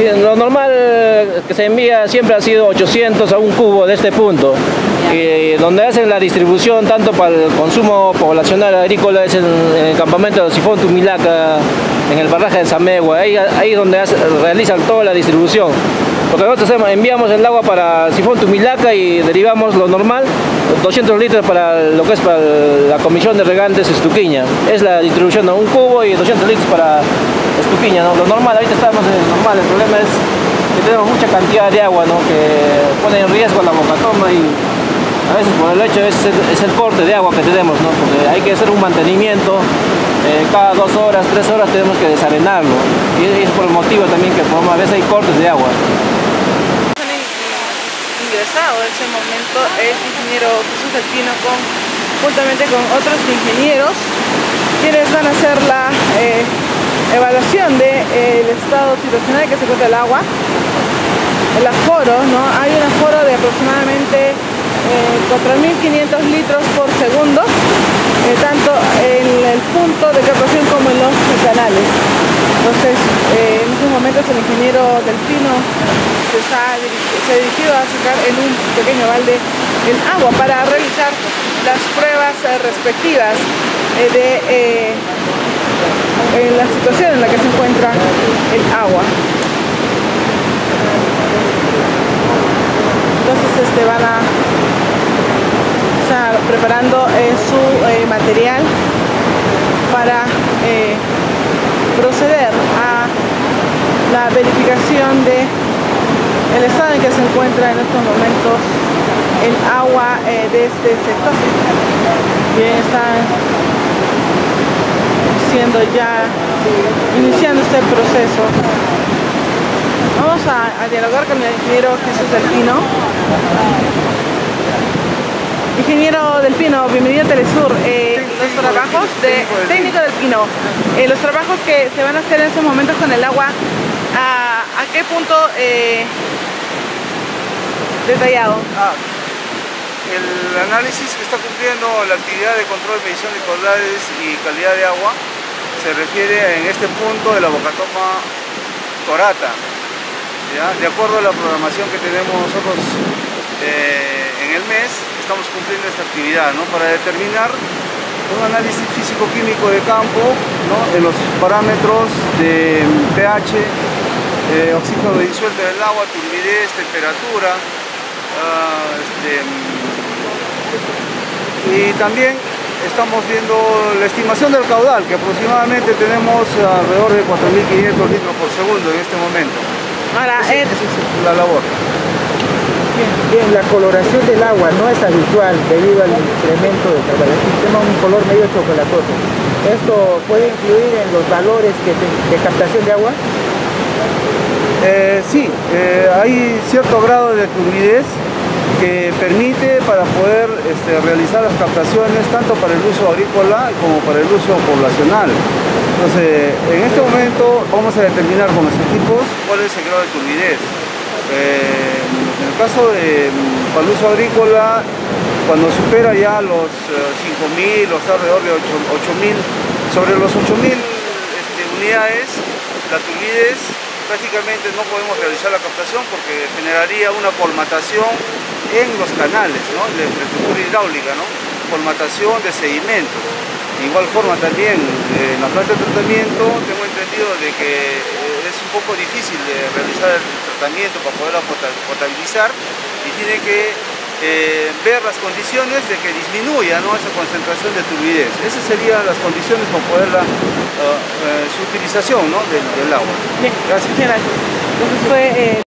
Sí, lo normal que se envía siempre ha sido 800 a un cubo de este punto. Y donde hacen la distribución tanto para el consumo poblacional agrícola es en el campamento de Sifón Tumilaca, en el barraje de Samegua, ahí donde realizan toda la distribución. Porque nosotros enviamos el agua para Sifón Tumilaca y derivamos lo normal, 200 litros para lo que es para la Comisión de Regantes Estuquiña. Es la distribución de un cubo y 200 litros para Estuquiña, ¿no? Lo normal, ahorita estamos en lo normal, el problema es que tenemos mucha cantidad de agua, ¿no? Que pone en riesgo la bocatoma y a veces por el hecho es el corte de agua que tenemos, ¿no? Porque hay que hacer un mantenimiento, cada 2 horas, 3 horas tenemos que desarenarlo. Y es por el motivo también que a veces hay cortes de agua. Ingresado en ese momento el ingeniero Jesús del Pino juntamente con otros ingenieros, quienes van a hacer la evaluación del estado situacional que se encuentra el agua, el aforo, ¿no? Hay un aforo de aproximadamente 4.500 litros por segundo, tanto en el punto de captación como en los canales. Entonces, en estos momentos el ingeniero del Pino se ha dirigido a sacar en un pequeño balde el agua para realizar las pruebas respectivas de la situación en la que se encuentra el agua. Entonces van a estar preparando su material para proceder a la verificación de el estado en que se encuentra en estos momentos el agua de este sector. Bien, están iniciando este proceso. Vamos a dialogar con el ingeniero Jesús del Pino. Ingeniero del Pino, bienvenido a Telesur. Los trabajos técnico del Pino, los trabajos que se van a hacer en estos momentos con el agua, ¿a qué punto detallado? El análisis que está cumpliendo la actividad de control, medición de caudales y calidad de agua se refiere en este punto de la bocatoma Torata, ¿ya? De acuerdo a la programación que tenemos nosotros en el mes, estamos cumpliendo esta actividad, ¿no? Para determinar un análisis físico-químico de campo, ¿no? En los parámetros de pH, oxígeno disuelto del agua, turbidez, temperatura, y también estamos viendo la estimación del caudal, que aproximadamente tenemos alrededor de 4.500 litros por segundo en este momento. Ahora, esa es la labor. Bien, la coloración del agua no es habitual debido al incremento del caudal. Tenemos un color medio chocolatoso. ¿Esto puede influir en los valores de captación de agua? Sí, hay cierto grado de turbidez que permite para poder realizar las captaciones tanto para el uso agrícola como para el uso poblacional. Entonces, en este momento vamos a determinar con los equipos cuál es el grado de turbidez. En el caso para el uso agrícola, cuando supera ya los 5.000 o está alrededor de 8.000, sobre los 8.000 unidades, la turbidez prácticamente no podemos realizar la captación porque generaría una colmatación en los canales, ¿no? De infraestructura hidráulica, ¿no? Colmatación de sedimentos. De igual forma también en la planta de tratamiento tengo entendido de que es un poco difícil de realizar el tratamiento para poderla potabilizar y tiene que ver las condiciones de que disminuya, ¿no? Esa concentración de turbidez. Esas serían las condiciones para poder su utilización, ¿no? del agua. Bien, gracias. Entonces fue